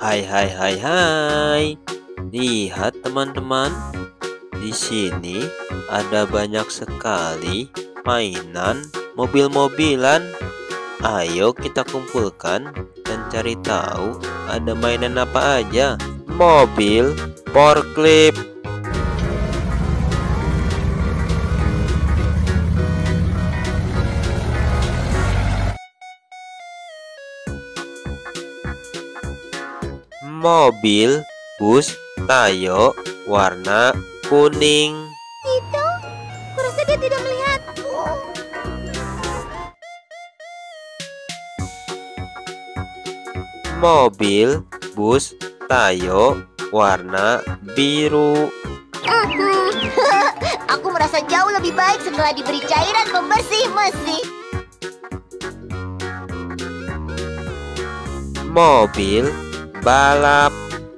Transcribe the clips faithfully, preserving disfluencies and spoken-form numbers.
Hai hai hai hai. Lihat teman-teman, di sini ada banyak sekali mainan mobil-mobilan. Ayo kita kumpulkan dan cari tahu ada mainan apa aja. Mobil forklift, mobil bus Tayo warna kuning, Itu, kurasa dia tidak melihatku. mobil bus Tayo warna biru, Aku merasa jauh lebih baik setelah diberi cairan pembersih mesin. mobil balap,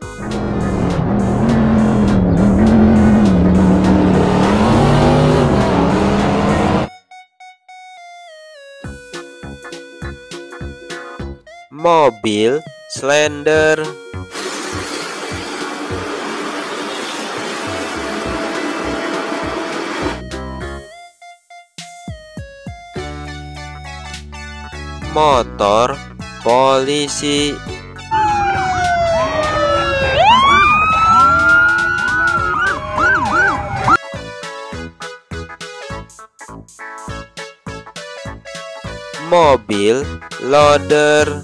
mobil slender, motor polisi, mobil loader,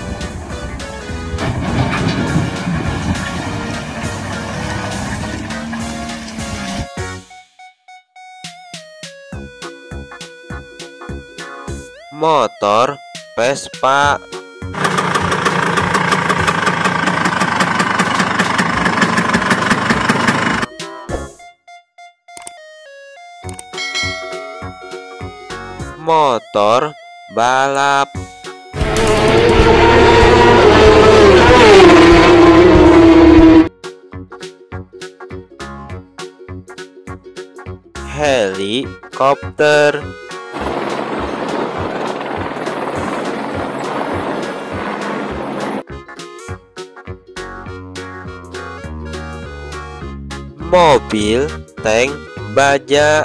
motor Vespa, motor balap, helikopter, mobil tank baja,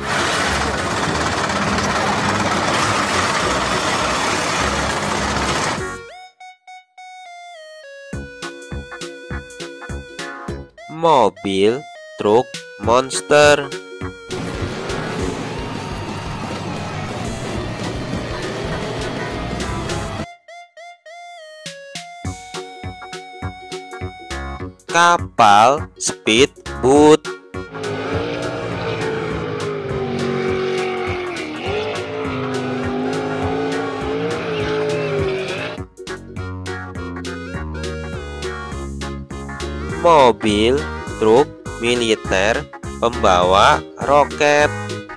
mobil truk monster, kapal speedboat, mobil truk militer pembawa roket,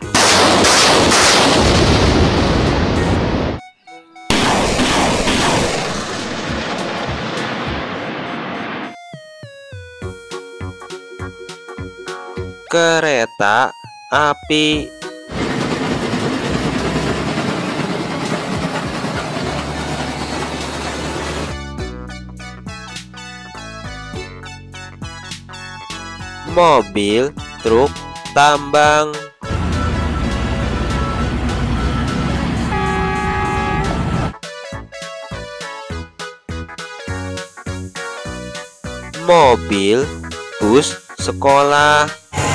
kereta api, mobil truk tambang, mobil bus sekolah,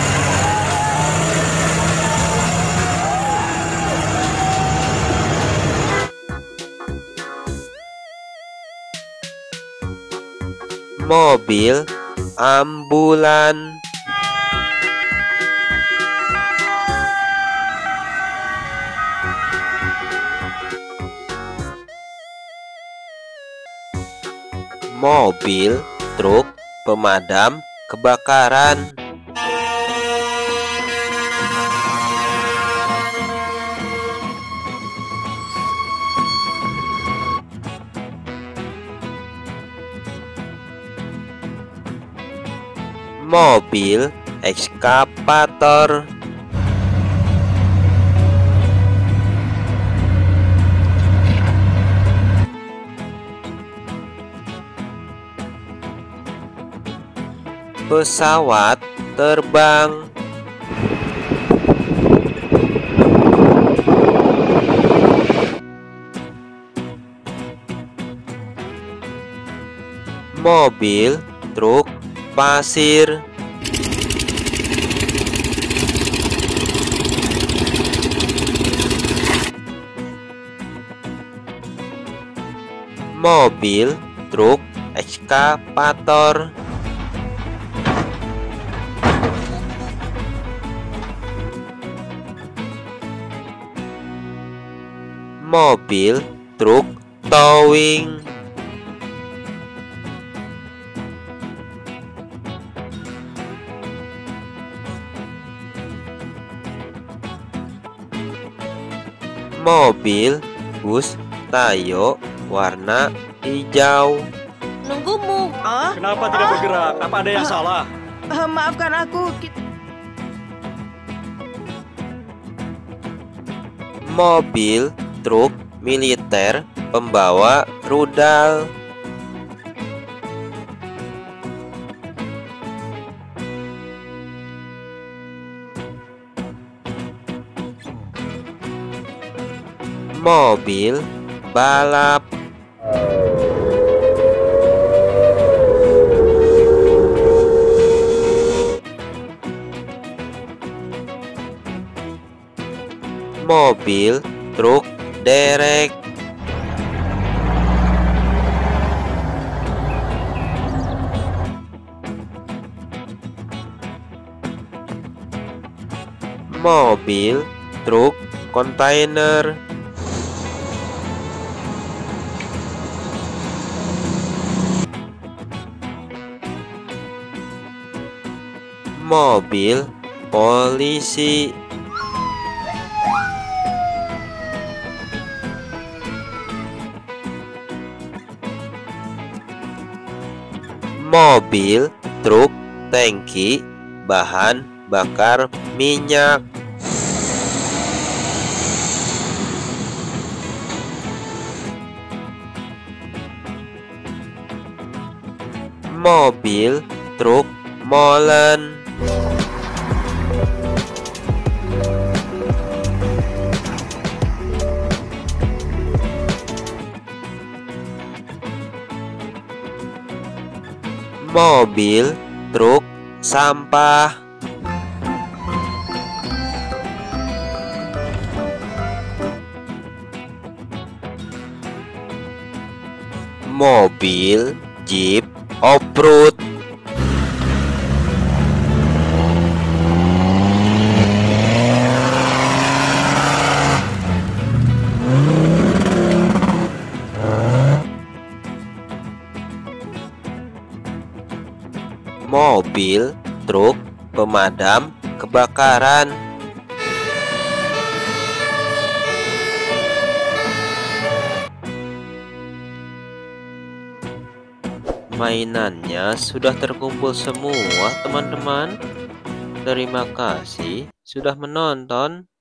mobil ambulan, mobil truk pemadam kebakaran, mobil ekskavator, pesawat terbang. Mobil, truk, pasir. Mobil, truk, ekskavator. Mobil, truk, towing. Mobil, bus, Tayo, warna hijau. Nunggumu. Ah? Kenapa tidak bergerak? Apa ada yang salah? Ah, maafkan aku. Ki- Mobil, truk, militer, pembawa rudal. Mobil, balap. Mobil, truk, derek. Mobil, truk, kontainer. Mobil, polisi. Mobil, truk, tangki, bahan bakar minyak. Mobil, truk, molen. Mobil, truk, sampah. Mobil, jeep, off-road. Mobil, truk, pemadam kebakaran. Mainannya sudah terkumpul semua, teman-teman. Terima kasih sudah menonton.